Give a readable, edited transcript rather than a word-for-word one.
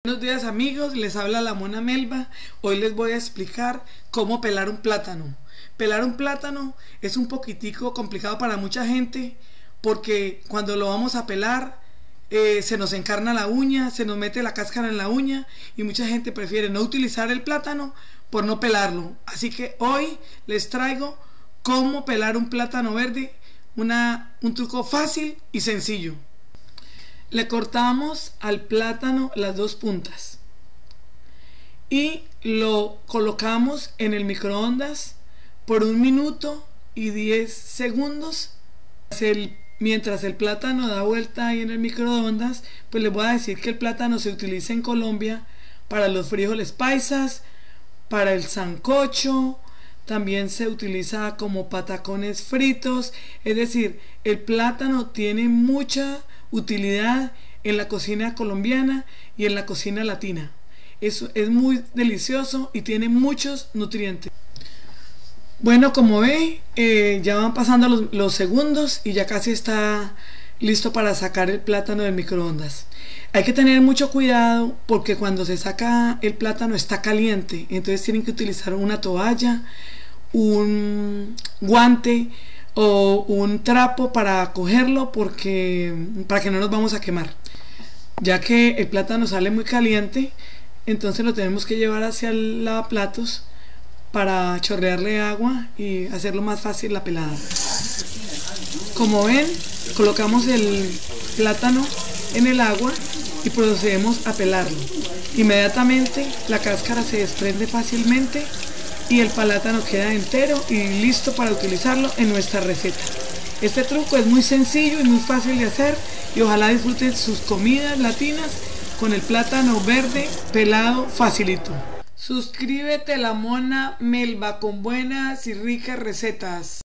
Buenos días amigos, les habla la Mona Melba. Hoy les voy a explicar cómo pelar un plátano. Pelar un plátano es un poquitico complicado para mucha gente porque cuando lo vamos a pelar se nos encarna la uña, se nos mete la cáscara en la uña y mucha gente prefiere no utilizar el plátano por no pelarlo. Así que hoy les traigo cómo pelar un plátano verde, un truco fácil y sencillo. Le cortamos al plátano las dos puntas y lo colocamos en el microondas por 1 minuto y 10 segundos. Mientras el plátano da vuelta ahí en el microondas, pues les voy a decir que el plátano se utiliza en Colombia para los frijoles paisas, para el sancocho, también se utiliza como patacones fritos. Es decir, el plátano tiene mucha utilidad en la cocina colombiana y en la cocina latina. Es muy delicioso y tiene muchos nutrientes. Bueno, como ve, ya van pasando los segundos y ya casi está listo para sacar el plátano del microondas. Hay que tener mucho cuidado porque cuando se saca el plátano está caliente, entonces tienen que utilizar una toalla, un guante o un trapo para cogerlo para que no nos vamos a quemar, ya que el plátano sale muy caliente. Entonces lo tenemos que llevar hacia el lavaplatos para chorrearle agua y hacerlo más fácil la pelada. Como ven, colocamos el plátano en el agua y procedemos a pelarlo. Inmediatamente la cáscara se desprende fácilmente y el plátano queda entero y listo para utilizarlo en nuestra receta. Este truco es muy sencillo y muy fácil de hacer y ojalá disfruten sus comidas latinas con el plátano verde pelado facilito. Suscríbete a la Mona Melba con buenas y ricas recetas.